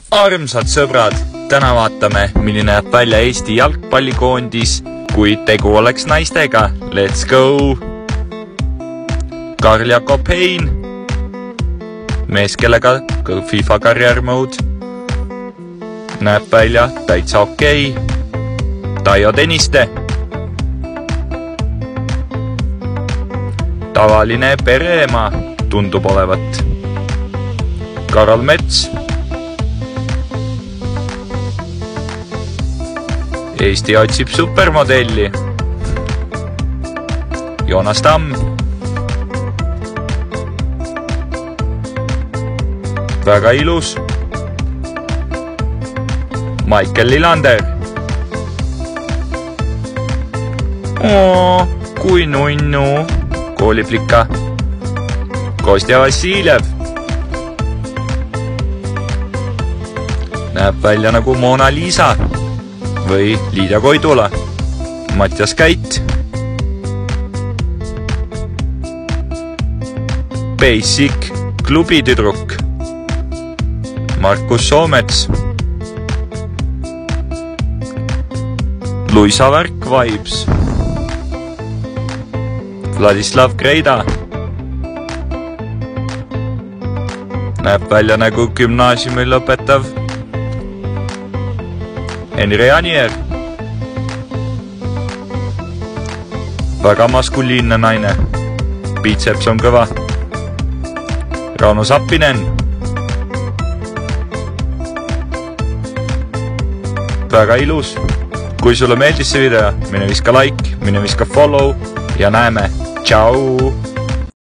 Armsad sõbrad, täna vaatame, milline näeb välja Eesti jalgpallikoondis, kui tegu oleks naistega. Let's go! Karl-Jakob Hein, mees kellega FIFA karjäär mode, näeb välja täitsa okei. Taio Tõniste, tavaline pereema tundub olevat. Karol Mets, Eesti otsib supermodelli. Joonas Tamm, väga ilus. Michael Lillander, kui nunnu. Kooliplika. Kostja Vassiljev, näeb välja nagu Mona Lisa või Liidia Koidula. Mattias Käit, Basic klubi tüdruk. Markus Soomets, Luisa Värk Vibes. Vladislav Kreida, näeb välja nagu gümnaasiumi lõpetav. Henri Anier, väga maskuliinne naine, biceps on kõva. Rauno Sappinen, väga ilus. Kui sulle meeldis see video, mine viska like, mine viska follow ja näeme. Tšau!